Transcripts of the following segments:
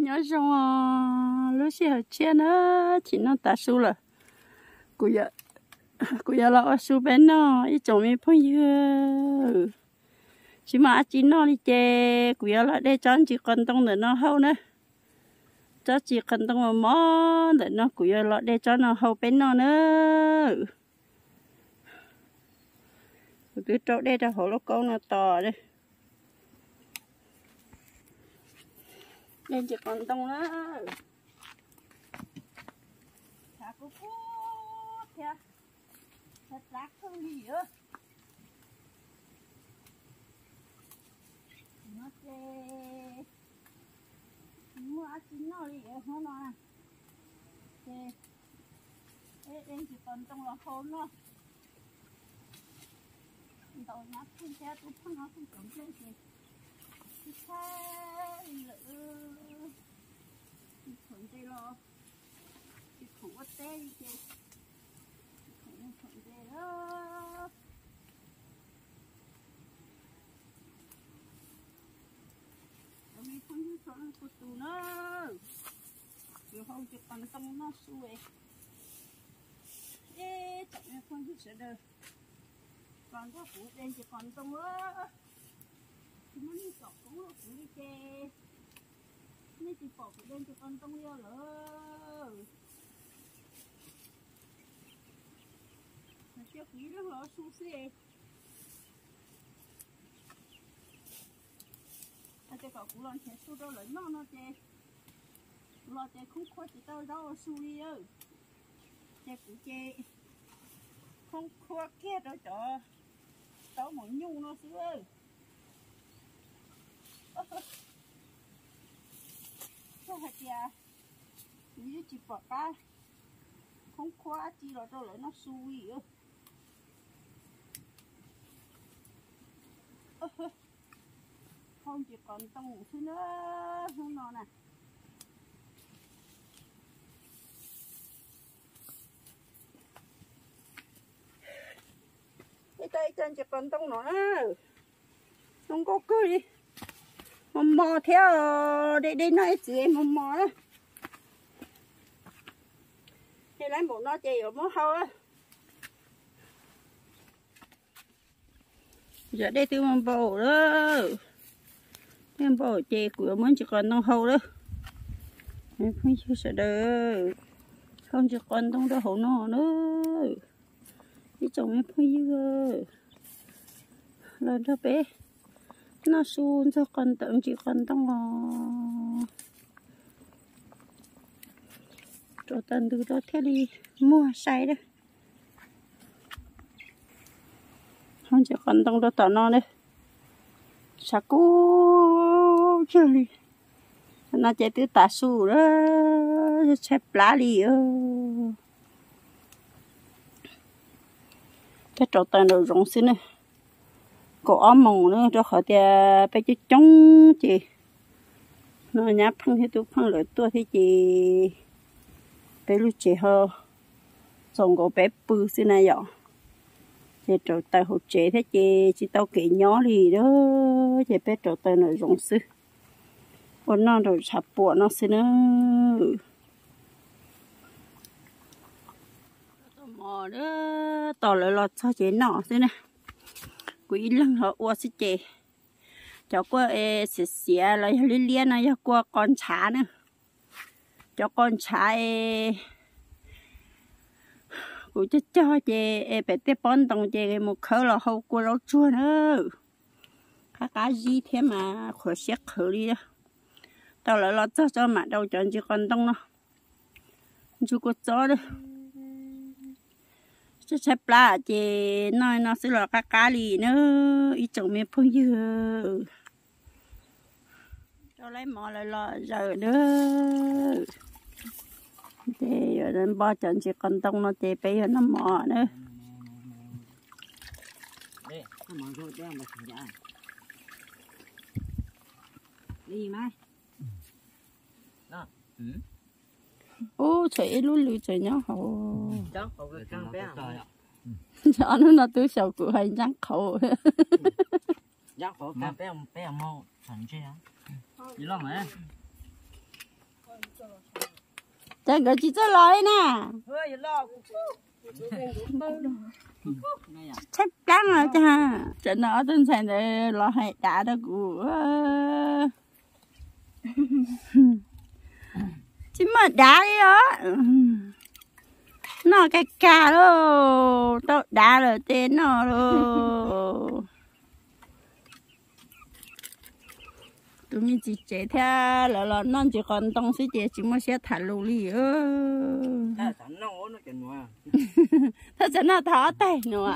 nhớ xong lúc xưa chia nữa chỉ nó ta su rồi cô giờ là su bên nó ít chồng mình phong như chỉ mà chỉ nó đi chơi cô giờ là để cho chỉ cần tông để nó hậu nữa cho chỉ cần tông mà món để nó cô giờ là để cho nó hậu bên nó nữa cứ chỗ đây là hồ lô câu nó to đây nên chỉ còn tông đó thả cô theo thật lạc không gì nữa nó chê mua chín nó đi ở nó nè chê đây chỉ còn tông là khôn nó đầu nhát không theo tôi không nó không trống lên gì cái lỡ thằng tê lo cái thủ ở tê đi chơi thằng tê đó rồi mình không biết sao nó cột tù nữa rồi không chỉ còn tông nó xuôi ê chẳng là không biết sẽ được còn có phụ đen chỉ còn tông nữa nó đi cọc cũng là phụ đi chơi nó chỉ bỏ phụ đen chỉ còn tông yêu nữa mà chưa quý đó họ su xê ta chơi cọc cũng làm thế su đâu lấy nó chơi lo chơi không khó chỉ tao đâu su đi ơi chơi cũng chơi không khó kia đâu cho tao muốn nhung nó xíu ơi sao hả chị à như chị bỏ cá không khóa chi rồi đâu lại nó xui không chỉ còn tao ngủ xíu nữa không nó nè cái tay chân chỉ còn tông nó không có cứ đi mò theo để nói chị em mò đó thì lấy một nó chơi ở mó hâu á giờ đây tôi mò bầu đó em bầu chơi của muốn chỉ còn tông hâu đó em không chịu sợ được không chỉ còn tông đó hậu nó nữa cái chồng em không dư là đó bé nó xuống cho con tưởng chỉ con tông cho tận từ đó theo đi mua say đó không chỉ con tông đó tao nó đấy sao cô chơi đi nó chạy từ tà su đó xếp lá đi cái trò tận đồ rộng xin này cổ ấm mông nữa cho khỏi thì bây giờ chống chị nó nháp phăng thì tôi phăng lưỡi tôi thì chị bé lúc chị hơ xong cổ bé bự xin này vậy chị trâu tay hỗ trợ thế chị tao kỹ nhỏ đi đó chị bé trâu tay nó rộng sư còn nó rồi sập bộ nó xin nữa mò đó tao lại lọt sao chị nọ xin nè quý lăng họ qua xí chè cho qua xỉa là liên liên này qua con chả nữa cho con chả cũng cho chè bé té bón đồng chè một khẩu là hậu qua rau chua nữa cá gì thế mà khỏi xét khử đi đó tao lại lo cho mà đâu chọn chỉ con đông nó chú có chó đó chứ xếp lá chị nói nó sẽ là cá lì nữa ít chồng mình phun dừa cho lấy mò lại lo giờ nữa thì rồi đến bao trận chỉ còn tông nó thì bây giờ nó mò nữa đi mai đó ô trời luôn lười trời nhá hổ đó hổ cái căng bé cho nó tôi sợ cụ hay nhắc khẩu nhắc hổ căng bé mò thành chứ hả gì lo hả Chắc cái chỉ cho lời nè. Chắc chắn rồi cha. Cho nó tinh thần để lo hay đã đó của. Chỉ mà đá đi đó. Nó cái cà đó. Tôi đá rồi tên nó rồi. Tụi mình chỉ chế theo là nó chỉ còn đông sĩ chế chỉ mới sẽ thả lù lì Ta sẵn nó nó chừng mà. Thật sự nó thả tay nữa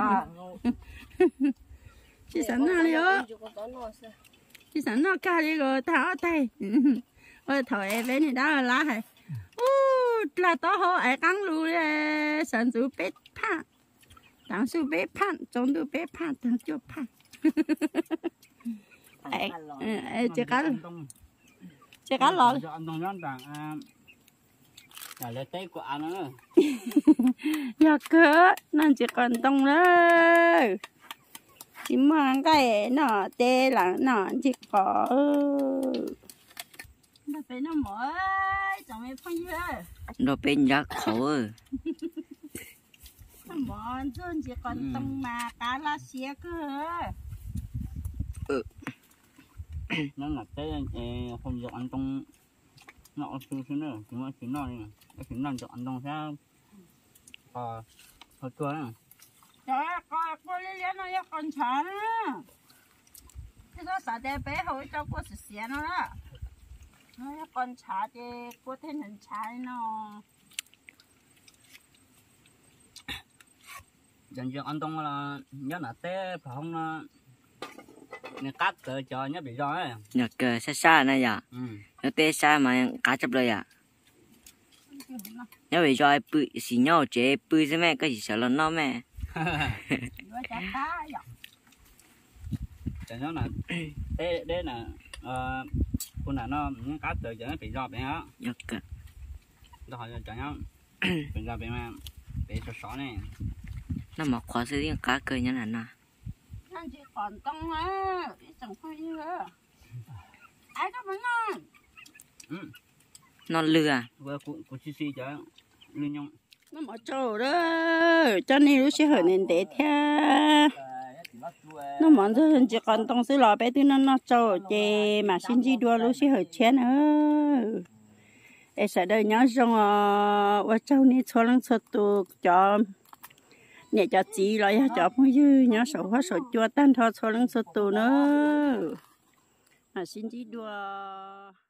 chỉ sẵn nó đi ơ chỉ sẵn nó ca đi rồi thả tay ôi thôi về này đó là lá hay là to hồ ai cắn lù đi sẵn chú bếp pha tặng chú bếp pha trong chú bếp pha tặng chú pha chỉ cá lò Anh Đông nói rằng là lấy tay của anh nữa. giờ cơ nó chỉ còn đông đấy chỉ mang cái nó tê là nó chỉ có nó phải nó mới chẳng mấy phong gì Nó bên giá khổ. nó mòn chân chỉ còn đông mà cá lá xía cơ Nó là cái không được ăn trong nó xíu xíu nữa, chúng nó xíu nó này, cái xíu nó được ăn trong sao hơi chua nữa. trời ơi coi lấy nó con chó nữa cái đó sợ để bé hồi cho cô sẽ xé nó đó nó con chó thì cô thấy hình chó nó Dần dần ăn trong là nhớ là té phải không nên cắt cỡ cho nhớ bị do ấy. Nhờ cờ xa xa này à, nó tê xa mà cá chấp rồi à. Nhớ bị rồi bự xì nhau chế bự thế mẹ cái gì sợ là nó mẹ. Cho nó là đây là con nào nó cắt cỡ cho nó bị do bé á. Nhờ cờ. Rồi cho nó bị do bé mà bị sọ này. Nó mặc khó xử lý cá cờ như là nào. nó chỉ còn đông á chẳng phải như thế ai có muốn non Nó lừa. Vừa của xì cho lừa nhung. nó mở trâu đó cho nên lúc sẽ hỏi nên để theo nó mở cho hình chỉ còn đông xí lò bé thứ nó trâu chè mà xin chi đua lúc sẽ hỏi chén nữa em sợ đời nhớ rằng ở trâu này cho lăng cho tụ cho nhà cho chị lại cho mọi người nhớ sổ hóa sổ chua tan thọ cho lăng cho tụ nữa mà xin chi đua